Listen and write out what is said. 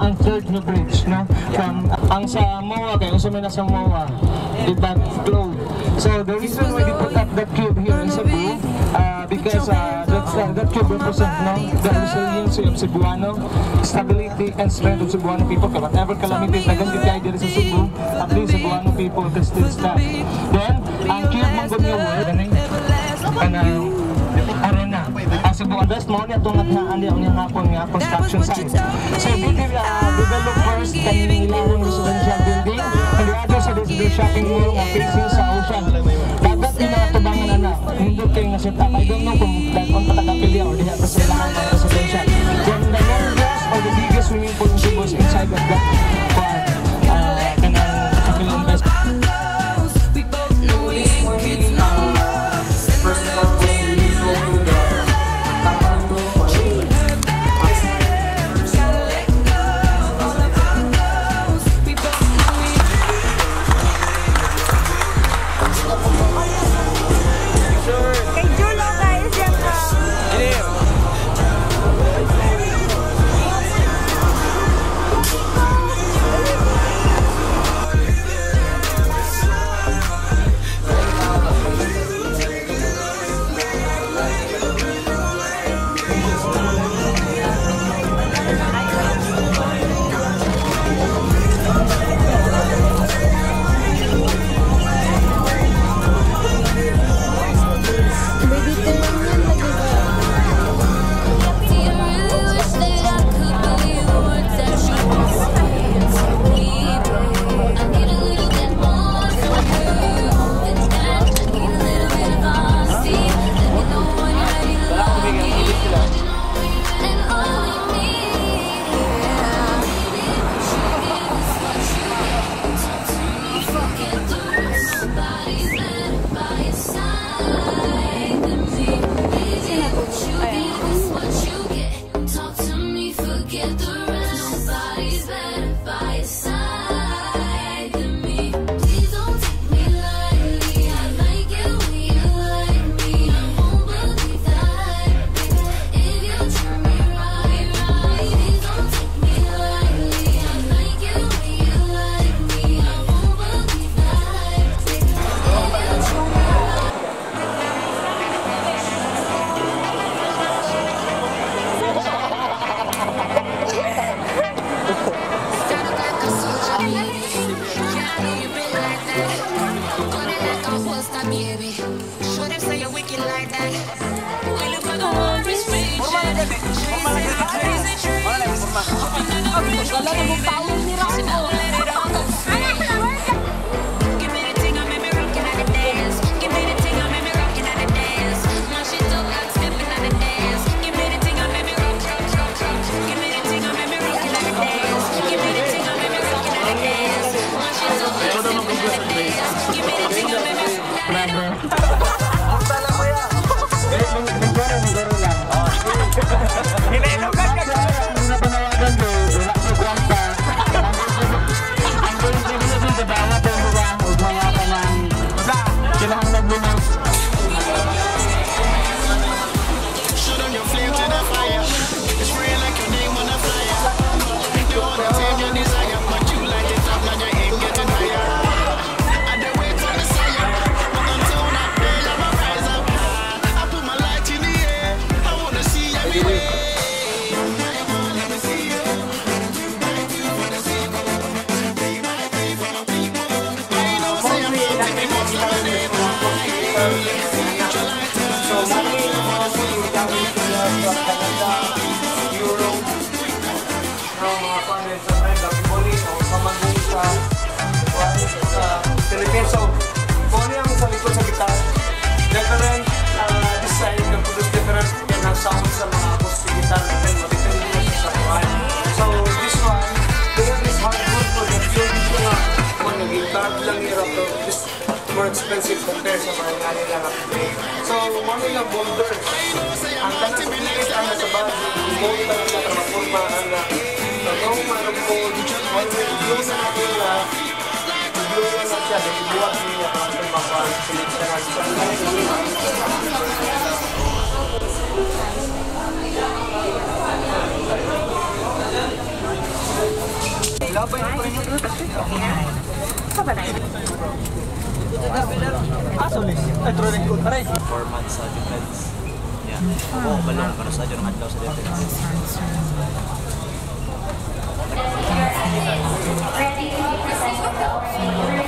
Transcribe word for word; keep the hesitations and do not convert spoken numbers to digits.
ang third na bridge, no? From ang sa M O A, kaya usa man na sa M O A, did not flow. So the reason why they put up that cube here in Cebu, uh, because uh, that's, uh, that cube represents, no, the resiliency of Cebuano, stability and strength of Cebuano people. Kaya whatever calamities na ganyan kayo dito sa Cebu, at least Cebuano people can still stand. Then, ang cube mong good nga word, and uh, arena. Uh, Cebu West, mo niya itong nathaan niya ang hapon nga construction site. So, we uh, develop first kanilang ilang residential building, and the other sa the shopping mall nga facing sa ocean. Dapat yung mga tubangan anak, hindi kayo nga set up. I don't know kung dahil patakapilya or diha pa sila ang mga residential. Then the longest or the biggest swimming pool in Cebu is inside of that uh, kanang Kapil Invest. More expensive compared sa mga nga nila kapitay. So, mga nga boulders. Ang tanong sa pilis ang nasa base, bold talaga sa transforma ang na itong mga bold, one way to blow na natin na blow na na siya, dahil buwag niya ang ating mga silip sa nasa. Abay na pa rin yung Saan ba na yun? Ah, solis. Ay, trolling ko. Aray. Four months sa defense. Yeah. Oo, balong. Para sa dyan ang adlaw sa defense. Ready to present the